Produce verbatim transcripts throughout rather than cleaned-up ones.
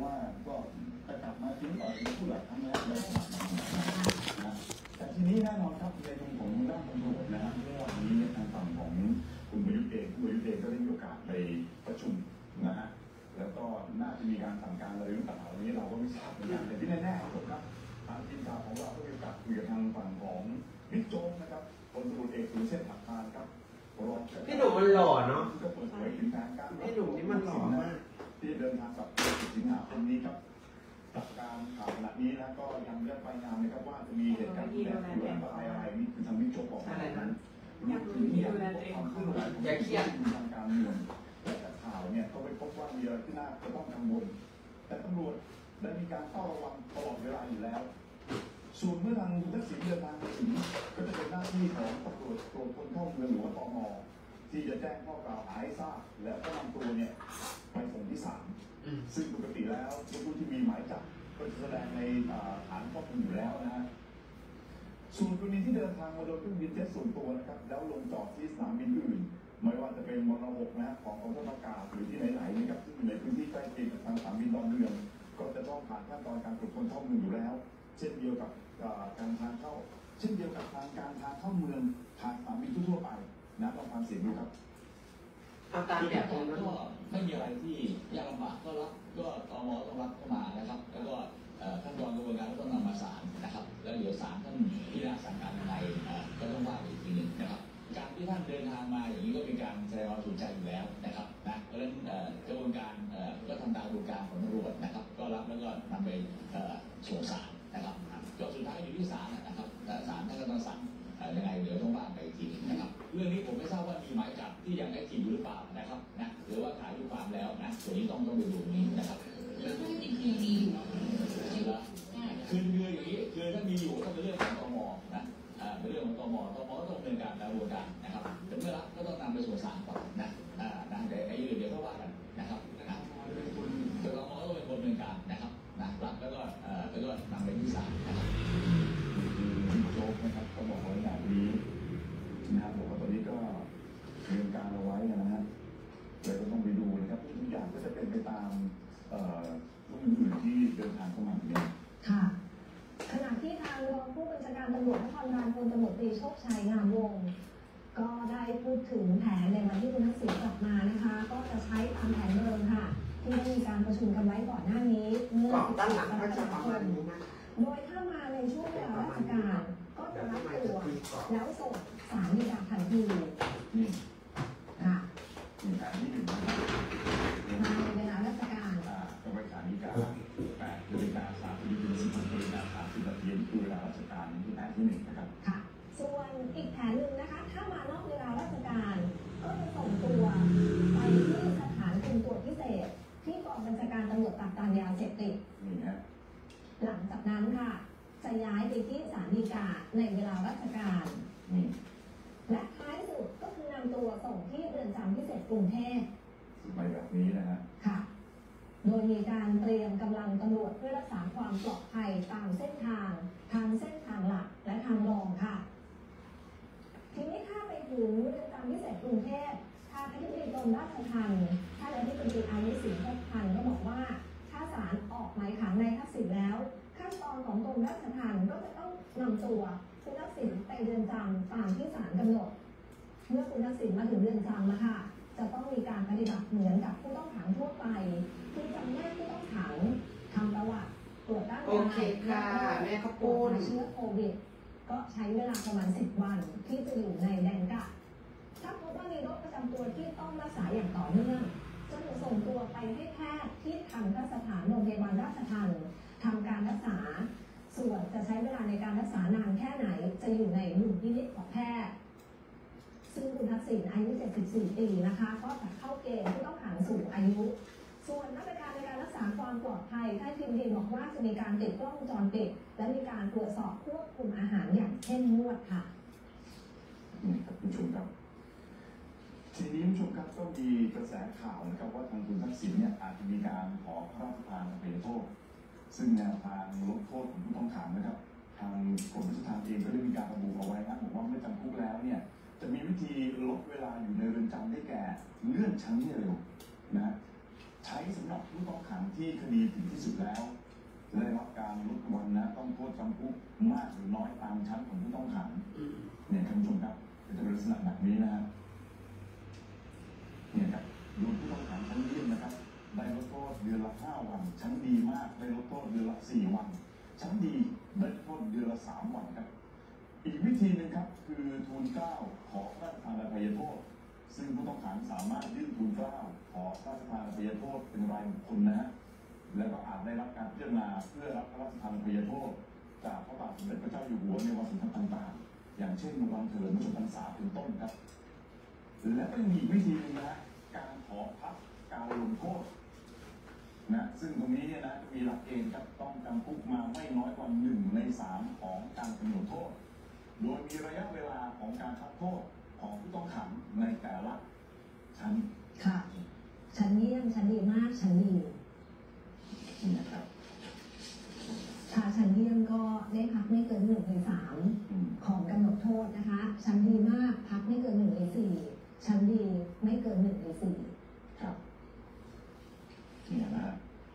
ว่าก็จะกลับมาทิ้งต่อในผู้หลักทั้งนั้นเลยนะแต่ทีนี้แน่นอนครับในมุมของด้านตำรวจนะครับเมื่อวันนี้ทางฝั่งของคุณประยุทธ์เองคุณประยุทธ์เองก็ได้มีโอกาสไปประชุมนะฮะแล้วก็น่าจะมีการสั่งการอะไรต่างๆวันนี้เราก็ไม่ทราบเหมือนกันแต่ที่แน่ๆครับทางทีมข่าวของเราก็มีโอกาสคุยกับทางฝั่งของบิ๊กโจ๊กนะครับพลตำรวจเอกสุรเชษฐ์หักพานครับพี่หนุ่มมันหล่อเนาะก็เปิดเผยถึงการการพี่หนุ่มนี่มันหล่อมากที่เดินทางกับสิงหาคมนี้ครับจากการข่าวขณะนี้นะก็ยังเรียกไปงานนะครับว่าจะมีเหตุการณ์ที่แรงหรืออะไรอะไรนี่คือทางบิ๊กโจ๊กบอกอะไรนั้นอยากรู้ที่ดูแลตัวเองคืออย่าเครียดทางการเมืองและจากข่าวเนี่ยก็ไปพบว่ามีอะไรที่น่าจะต้องกังวลแต่ตำรวจได้มีการเฝ้าระวังตลอดเวลาอยู่แล้วส่วนเมื่อทางทักษิณเดินทางมาถึงก็จะเป็นหน้าที่ของตำรวจตรวจคนเข้าเมืองหรือว่าตม.ที่จะแจ้งข้อกล่าวหาให้ทราบแล้วก็นำตัวเนี่ยไปส่งที่ศาลซึ่งปกติแล้วผู้ที่มีหมายจับก็จะแสดงในฐานข้อมูลอยู่แล้วนะฮะส่วนกรณีที่เดินทางมาโดยเครื่องบินเจ็ตส่วนตัวนะครับแล้วลงจอดที่สนามบินอื่นไม่ว่าจะเป็นมณฑลนะของกองทัพอากาศหรือที่ไหนๆนะครับซึ่งอยู่ในพื้นที่ใกล้เคียงกับทางสนามบินดอนเมืองก็จะต้องผ่านขั้นตอนการตรวจคนเข้าเมืองอยู่แล้วเช่นเดียวกับการทางเข้าเช่นเดียวกับทางการทางเข้าเมืองทางสนามบินทั่วไปนะลองฟังเสียงดูครับเอาตามแบบผมก็ไม่มีอะไรที่ยากลำบากก็รับก็ตมต้องรับเข้ามานะครับแล้วก็ขั้นตอนกระบวนการก็ต้องนำมาศาลนะครับแล้วเดี๋ยวศาลท่านพิจารณาสั่งการยังไงก็ต้องว่าอีกทีหนึ่งนะครับการที่ท่านเดินทางมาอย่างนี้ก็เป็นการแสดงความสนใจอยู่แล้วนะครับนะเพราะฉะนั้นกระบวนการก็ทำตามกระบวนการของตำรวจนะครับก็รับแล้วก็นำไปส่งศาลนะครับก็สุดท้ายอยู่ที่ศาลนะครับศาลท่านก็ต้องสั่งยังไงเดี๋ยวต้องว่าไปอีกทีนะครับเรื่องนี้ผมไม่ทราบว่ามีหมายจับที่ยังได้จีบหรือเปล่านะครับนะหรือว่าขายลูกความแล้วนะส่วนนี้ต้องต้องไปดูนี้นะครับแล้วก็ติดเครือดีอยู่คือเรืออย่างนี้คือถ้ามีอยู่ก็เป็นเรื่องของตมนะเป็นเรื่องของตมตมก็ต้องดำเนินการตามกระบวนการนะครับแต่เมื่อรับก็ต้องนำไปสู่ศาลก่อนนะนะแต่ไอ้เรื่องเดี๋ยวก็ว่ากันนะครับนะแต่ตมก็ต้องเป็นคนดำเนินการนะครับนะรับแล้วก็แล้วก็นำไปที่ศาลนะครับโจ๊กนะครับก็บอกไว้แบบนี้นะครับบอกว่าตอนนี้ก็เตรียมการเอาไว้นะฮะเลยก็ต้องไปดูนะครับทุกอย่างก็จะเป็นไปตามผู้อื่นที่เดินทางเข้ามาเนี่ยค่ะขณะที่ทางรองผู้บัญชาการตำรวจนครบาลพลตำรวจตรีโชคชัยงามวงศ์ก็ได้พูดถึงแผนในวันที่คุณทักษิณกลับมานะคะก็จะใช้ตามแผนเดิมค่ะที่ได้มีการประชุมกันไว้ก่อนหน้านี้เมื่อสิบสามกรกฎาคมโดยถ้ามาในช่วงเวลาราชการก็จะรับตัวแล้วส่งศาลฎีกาทันทีค่ะมีการที่หนึ่งมาในเวลาราชการก็ไปศาลฎีกาแปดนาฬิกาสามสิบนาทีสิบนาฬิกาสามสิบนาทีคือเวลาราชการที่แผนที่หนึ่งนะครับค่ะส่วนอีกแผนหนึ่งนะคะถ้ามานอกเวลาราชการก็จะส่งตัวไปที่สถานคุมตัวพิเศษที่กองบัญชาการตำรวจปราบปรามยาเสพติดหลังจากนั้นค่ะจะย้ายไปที่ศาลฎีกาในเวลาราชการและท้ายสุดก็คือนำตัวส่งที่เรือนจำพิเศษกรุงเทพไปแบบนี้นะฮะค่ะโดยมีการเตรียมกำลังตำรวจเพื่อรักษาความปลอดภัยตามเส้นทางทางเส้นทางหลักและทางรองค่ะทีนี้ถ้าไปถึงเรือนจำพิเศษกรุงเทพทางอธิบดีกรมราชทัณฑ์ท่านอธิบดีอายุสินทบพันธ์ก็บอกว่าถ้าศาลออกหมายขังในทักษิณแล้วขั้นตอนของกรมราชทัณฑ์ก็จะต้องนำตัวคุณทักษิณไปเรือนจำตามที่ศาลกำหนดเมื่อคุณทักษิณมาถึงเรือนจำนะคะจะต้องมีการปฏิบัติเหมือนกับผู้ต้องขังทั่วไปคือจำแนกผู้ต้องขังทำประวัติตรวจร่างกายแม่ข้าวปุ้นเชื้อโควิดก็ใช้เวลาประมาณสิบวันที่จะอยู่ในแดนกักถ้าพบว่ามีโรคประจำตัวที่ต้องรักษาอย่างต่อเนื่องจะถูกส่งตัวไปให้แพทย์ที่ทันตสถานโรงพยาบาลราชทัณฑ์ทำการรักษาส่วนจะใช้เวลาในการรักษานานแค่ไหนจะอยู่ในดุลพินิจของแพทย์ซึ่งคุณทักษิณอายุเจ็ดสิบสี่ปีนะคะก็จะเข้าเกณฑ์ผู้ต้องขังสูงอายุส่วนมาตรการในการรักษาความปลอดภัยท่านทิมดีบอกว่าจะมีการติดกล้องวงจรปิดและมีการตรวจสอบควบคุมอาหารอย่างเข้มงวดค่ะนี่ครับคุณผู้ชมครับทีนี้ผู้ชมครับก็มีกระแสข่าวนะครับว่าทางคุณทักษิณเนี่ยอาจจะมีการขอพระราชทานอภัยโทษซึ่งแนวทางลดโทษของผู้ต้องขังนะครับทางกรมราชทัณฑ์เองก็ได้มีการระบุเอาไว้นะบอกว่าเมื่อจำคุกแล้วเนี่ยจะมีวิธีลดเวลาอยู่ในเรือนจำได้แก่เลื่อนชั้นให้เร็วนะใช้สำหรับผู้ต้องขังที่คดีถึงที่สุดแล้วได้รับการลดวันนะต้องโทษจำคุกมากหรือน้อยตามชั้นของผู้ต้องขังอืมเนี่ยท่านผู้ชมครับจะเป็นลักษณะแบบนี้นะฮะเนี่ยครับดูผู้ต้องขังชั้นเยี่ยมนะครับได้ลดโทษเดือนละห้าวันชั้นดีมากได้ลดโทษเดือนละสี่วันชั้นดีได้ลดโทษเดือนละสามวันครับอีกวิธีหนึ่งครับคือทูลเกล้าขอพระราชทานอภัยโทษซึ่งผู้ต้องขังสามารถยื่นทูลเกล้าขอพระราชทานอภัยโทษเป็นรายบุคคลนะฮะแล้วก็อาจได้รับการพิจารณาเพื่อรับพระราชทานอภัยโทษจากพระบาทสมเด็จพระเจ้าอยู่หัวในวันสำคัญต่างๆอย่างเช่นวันเฉลิมพระชนมพรรษาเป็นต้นครับและก็ยังมีวิธีหนึงนะการขอพักการลงโทษนะซึ่งตรงนี้เนี่ยนะมีหลักเกณฑ์ครับต้องจำคุกมาไม่น้อยกว่าหนึ่งในสามของการกำหนดโทษโดยมีระยะเวลาของการพักโทษของผู้ต้องขังในแต่ละชั้นค่ะชั้นเยี่ยมชั้นดีมากชั้นดีนี่นะครับถ้าชั้นเยี่ยมก็ได้พักไม่เกินหนึ่งในสามอืมของกำหนดโทษนะคะ ชั้นดีมากพักไม่เกินหนึ่งในสี่ชั้นดีไม่เกินหนึ่งในสี่ครับเนี่ยนะฮะ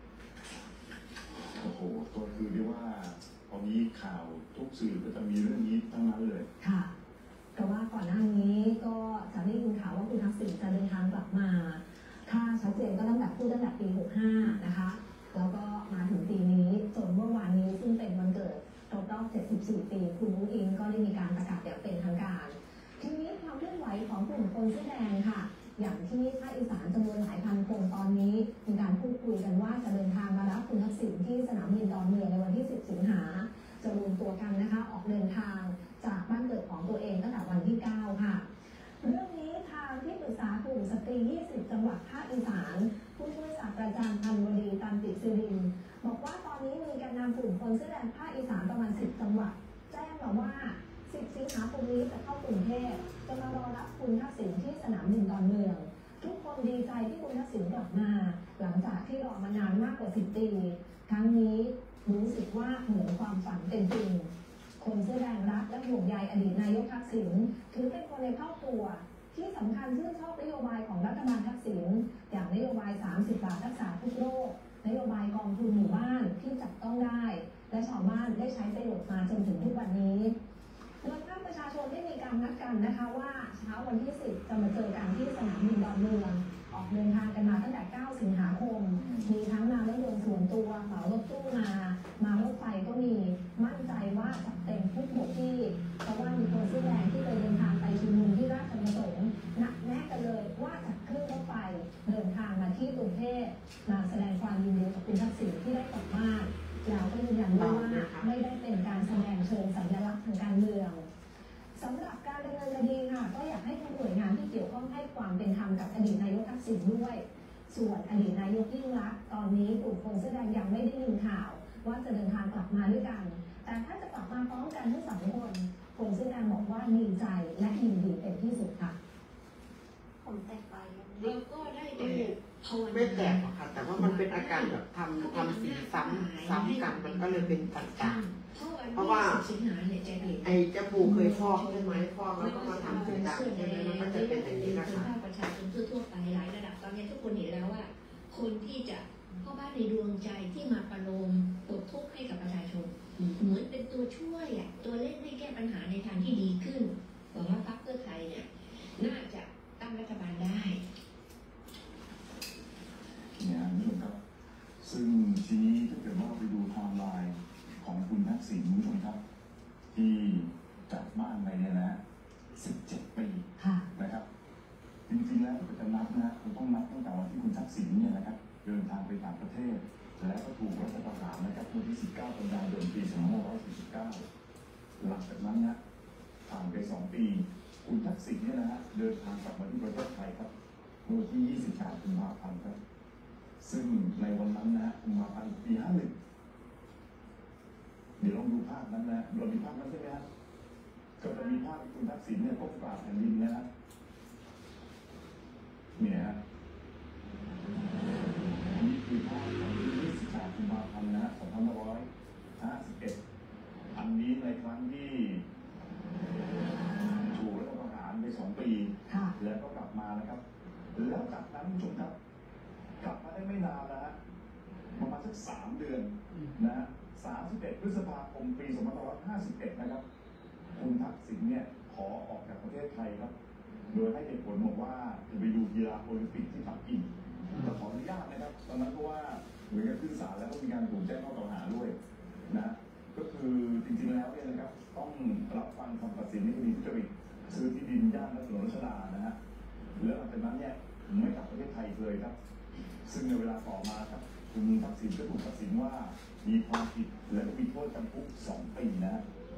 โอ้โหก็คือเรียกว่าตอนนี้ข่าวทุกสื่อก็จะมีเรื่องนี้ทั้งนั้นเลยค่ะเพราะว่าก่อนหน้านี้ก็จะได้ยินข่าวว่าคุณทักษิณจะเดินทางกลับมาถ้าชัดเจนก็ตั้งแต่พูดตั้งแต่ปีหกห้านะคะแล้วก็มาถึงปีนี้จนเมื่อวานนี้ซึ่งเป็นวันเกิดครบรอบเจ็ดสิบสี่ปีคุณนุ้งอิงก็ได้มีการประกาศอย่างเป็นทางการทีนี้ความเคลื่อนไหวของกลุ่มคนเสื้อแดงค่ะอย่างที่ภาคอีสานจำนวนหลายพันคนตอนนี้มีการพูดคุยกันว่าจะเดินทางมารับคุณทักษิณที่สนามบินดอนเมืองในวันที่สิบสิงหาจะรวมตัวกันนะคะออกเดินทางจากบ้านเกิดของตัวเองตั้งแต่วันที่เก้าค่ะเรื่องนี้ทางที่ปรึกษากลุ่มสตรียี่สิบจังหวัดภาคอีสานผู้ช่วยศาสตราจารย์พันวดีตันติสิรินบอกว่าตอนนี้มีแกนนำกลุ่มคนเสื้อแดงภาคอีสานประมาณสิบจังหวัดแจ้งมาว่าสิบสิงหาคมนี้จะเข้ากรุงเทพจะมารอรับคุณทักษิณที่สนามบินดอนเมืองทุกคนดีใจที่คุณทักษิณกลับมาหลังจากที่รอมานานมากกว่าสิบปีครั้งนี้รู้สึกว่าเหมือนความฝันเป็นจริงคนเสื้อแดงรักและห่วงใยอดีตนายกทักษิณถือเป็นคนในครอบครัวที่สำคัญชื่นชอบนโยบายของรัฐบาลทักษิณอย่างนโยบายสามสิบบาทรักษาทุกโรคนโยบายกองทุนหมู่บ้านที่จับต้องได้และชาวบ้านได้ใช้ประโยชน์มาจนถึงทุกวันนี้โดยภาคประชาชนได้มีการนัดกันนะคะว่าเช้าวันที่สิบจะมาเจอกันที่สนามบินดอนเมืองออกเดินทางกันมาตั้งแต่เก้าสิงหาคมมีทั้งมารถยนต์ส่วนตัวเหมารถตู้มามารถไฟก็มีมั่นใจว่าจัดเต็มทุกหมวดที่เพราะว่ามีคนเสื้อแดงที่เคยเดินทางไปชุมนุมที่ราชประสงค์นัดแนะกันเลยว่าจะขึ้นรถไฟเดินทางมาที่กรุงเทพมาแสดงความยินดีกับคุณทักษิณที่ได้กลับบ้านแล้วก็ยืนยันด้วยว่าไม่ได้เป็นการแสดงเชิงสัญลักษณ์ทางการเมืองสำหรับการดำเนินคดีค่ะก็อยากให้ทุกหน่วยงานที่เกี่ยวข้องให้ความเป็นธรรมกับอดีตนายกทักษิณด้วยส่วนอดีตนายกยิ่งลักษณ์ตอนนี้กลุ่มคนเสื้อแดงยังไม่ได้ยินข่าวว่าจะเดินทางกลับมาด้วยกันแต่ถ้าจะกลับมาพร้อมกันทั้งสองคนคนเสื้อแดงบอกว่าดีใจและยินดีเป็นที่สุดค่ะผมแตกไปเราก็ได้แต่ภาวนาไม่แตกหรอกค่ะ แต่ว่ามันเป็นอาการแบบทำทำสีซ้ำซ้ำกันมันก็เลยเป็นต่างเพราะว่าสิงหาเนี่ยจะเห็นๆไอ้จมูกเคยฟอกใช่ไหมฟอกแล้วก็มาทำสีดำใช่ไหมมันก็จะเป็นอย่างนี้นะคะภาคประชาชนทั่วๆไปหลายระดับตอนนี้ทุกคนเห็นแล้วว่า คนที่จะเข้าบ้านในดวงใจที่มาประโลมปลดทุกข์ให้กับประชาชนเหมือนเป็นตัวช่วยอ่ะตัวเล่นให้แก้ปัญหาในทางที่ดีขึ้นหวังว่าพรรคเพื่อไทยเนี่ยน่าจะตั้งรัฐบาลได้เนี่ยคุณผู้ชมครับซึ่งทีนี้ถ้าเกิดว่าไปดูไทม์ไลน์ของคุณทักษิณคุณผู้ชมครับที่จากบ้านไปเนี่ยนะสิบเจ็ดปีค่ะนะครับจริงๆแล้วถ้าจะนับนะเราต้องนับตั้งแต่วันที่คุณทักษิณเนี่ยนะครับเดินทางไปต่างประเทศแล้วก็ถูกรัฐประหารนะครับวันที่สิบเก้ากันยายนปีสองพันห้าร้อยสี่สิบเก้าหลังจากนั้นนะผ่านไปสองปีคุณทักษิณเนี่ยนะฮะเดินทางกลับมาที่ประเทศไทยครับวันที่ยี่สิบแปดกุมภาพันธ์ครับซึ่งในวันนั้นนะฮะกุมภาพันธ์ปีห้าหนึ่งเดี๋ยวลองดูภาพนั้นนะเรามีภาพนั้นใช่ไหมฮะก็จะมีภาพคุณทักษิณเนี่ยก้มกราบแผ่นดินนะฮะเนี่ยฮะนี่คือภาพของวันที่ยี่สิบแปดกุมภาพันธ์นะฮะสองพันห้าร้อยห้าสิบเอ็ดอันนี้ในครั้งที่ถูกรัฐประหารไปสองปีค่ะแล้วก็กลับมานะครับแล้วจากนั้นคุณผู้ชมครับกลับมาได้ไม่นานสามเดือนนะฮะสามสิบเอ็ดพฤษภาคมปีสองพันห้าร้อยห้าสิบเอ็ดนะครับคุณทักษิณเนี่ยขอออกจากประเทศไทยครับโดยให้เหตุผลบอกว่าจะไปดูกีฬาโอลิมปิกที่ปักกิ่งจะขออนุญาตนะครับตอนนั้นเพราะว่าเหมือนกับขึ้นศาลแล้วก็มีการถูกแจ้งข้อกล่าวหาด้วยนะก็คือจริงๆแล้วเนี่ยนะครับต้องรับฟังคำตัดสินในคดีทุจริตซื้อที่ดินย่านถนนรัชดานะฮะแล้วหลังจากนั้นเนี่ยไม่กลับประเทศไทยเลยครับซึ่งในเวลาต่อมาครับคุณทักษิณก็ถูกตัดสินว่ามีความผิดและก็มีโทษจำคุกสองปีนะ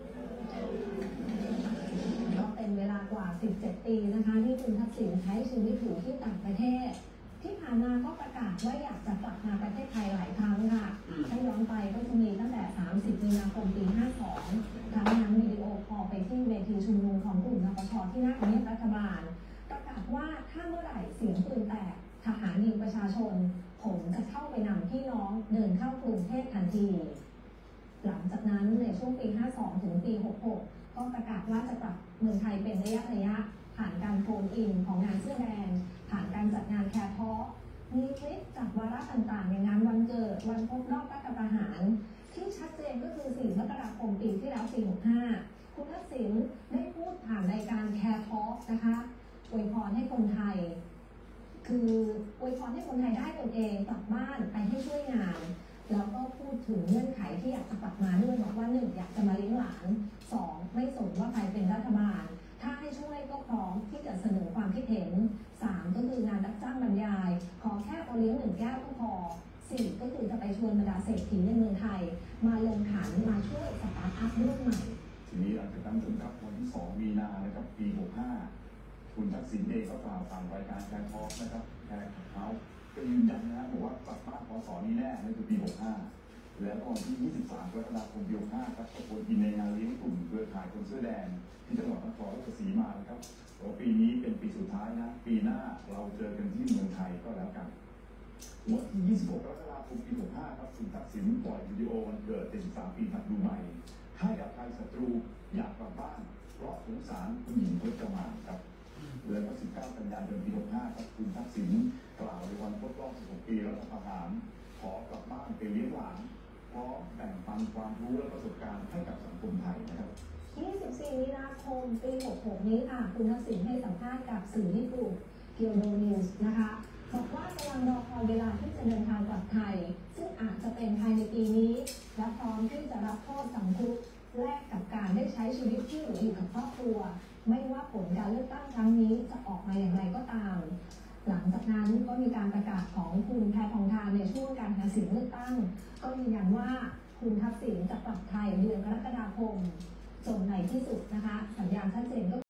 ก็เป็นเวลากว่า สิบเจ็ด ปีนะคะที่คุณทักษิณใช้ชีวิตอยู่ที่ต่างประเทศที่ผ่านมาก็ประกาศว่าอยากจะกลับมาประเทศไทยหลายครั้งค่ะถ้าย้อนไปก็จะมีตั้งแต่ สามสิบ มีนาคม ปี ห้าสอง ครั้งนั้นวิดีโอคอลไปที่เวทีชุมนุมของกลุ่มนปช.ที่หน้าทำเนียบรัฐบาลประกาศว่าถ้าเมื่อไหร่เสียงปืนแตกทหารยิงประชาชนผมจะเข้าไปนำพี่น้องเดินเข้ากรุงเทพทันทีหลังจากนั้นในช่วงปี ห้าสอง ถึงปี หกหก ก็ประกาศว่าจะกลับเมืองไทยเป็นระยะระยะผ่านการโฟนอินของงานเสื้อแดงผ่านการจัดงานแคร์ทอล์คมีคลิปจากวาระต่างๆในงานวันเกิดวันครบรอบรัฐประหารที่ชัดเจนก็คือ สี่ มกราคมปีที่แล้ว ปี หกห้า คุณทักษิณได้พูดผ่านรายการแคร์ทอล์คนะคะอวยพรให้คนไทยคืออวยพรให้คนไทยได้ตนเองกลับบ้านไปให้ช่วยงานแล้วก็พูดถึงเงื่อนไขที่อยากจะกลับมาด้วยบอกว่าหนึ่งอยากจะมาเลี้ยงหลานสองไม่สนว่าใครเป็นรัฐบาลถ้าให้ช่วยก็พร้อมที่จะเสนอความคิดเห็นสามก็คืองานรับจ้างบรรยายขอแค่เอาเลี้ยงหนึ่งแก้วก็พอสี่ก็คือจะไปชวนบรรดาเศรษฐีในเมืองไทยมาลงขันมาช่วยสตาร์ทอัพรุ่นใหม่ทีนี้หลังจากนั้นถึงกับวันที่สองมีนานะครับปีหกห้าคุณทักษิณเองก็กล่าวผ่านรายการแคร์ทอล์คนะครับแคร์เขาก็ยืนยันนะฮะบอกว่ากลับบ้านพศนี้แน่นั่นคือปีหกห้าแล้วก็วันที่ยี่สิบสามกรกฎาคมปีหกห้าครับก็ควรกินในงานเลี้ยงกลุ่มเครือข่ายคนเสื้อแดงที่จังหวัดนครราชสีมานะครับว่าปีนี้เป็นปีสุดท้ายนะปีหน้าเราเจอกันที่เมืองไทยก็แล้วกันวันที่ยี่สิบหกกรกฎาคมปีหกห้าครับคุณทักษิณปล่อยวิดีโอวันเกิดเจ็ดสิบสามปีถัดดูใหม่ให้กับใครศัตรูอยากกลับบ้านเพราะสงสารผู้หญิงพจมานครับแล้วก็สิบเก้ากันยายนปีหกห้าครับคุณทักษิณกล่าวในวันครบรอบสิบหกปีรัฐประหารขอกลับบ้านไปเลี้ยงหลานเพราะแบ่งปันความรู้และประสบการณ์ให้กับสังคมไทยนะครับยี่สิบสี่ มีนาคม ปี หกหก นี้ค่ะคุณทักษิณให้สัมภาษณ์กับสื่อญี่ปุ่นเกียวโดนิวส์นะคะบอกว่ากำลังรอคอยเวลาที่จะเดินทางกลับไทยซึ่งอาจจะเป็นภายในปีนี้และพร้อมที่จะรับโทษจำคุกแลกกับการได้ใช้ชีวิตที่อยู่กับครอบครัวไม่ว่าผลการเลือกตั้งครั้งนี้จะออกมาอย่างไรก็ตามหลังจากนั้นก็มีการประกาศของคุณแพทองธารในช่วงการหาเสียงเลือกตั้งก็ยืนยันว่าคุณทักษิณจะกลับไทยเดือนกรกฎาคมจนในที่สุดนะคะสัญญาณชัดเจนก็